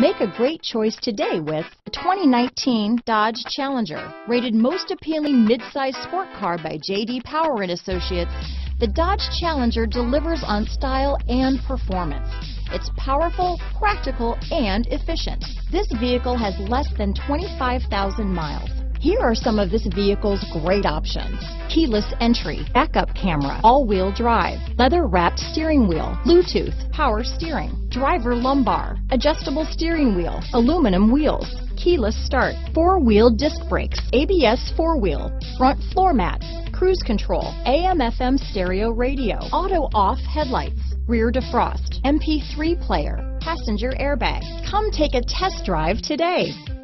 Make a great choice today with the 2019 Dodge Challenger. Rated most appealing midsize sport car by J.D. Power and Associates, the Dodge Challenger delivers on style and performance. It's powerful, practical, and efficient. This vehicle has less than 25,000 miles. Here are some of this vehicle's great options: keyless entry, backup camera, all-wheel drive, leather-wrapped steering wheel, Bluetooth, power steering, driver lumbar, adjustable steering wheel, aluminum wheels, keyless start, four-wheel disc brakes, ABS four-wheel, front floor mats, cruise control, AM/FM stereo radio, auto-off headlights, rear defrost, MP3 player, passenger airbag. Come take a test drive today.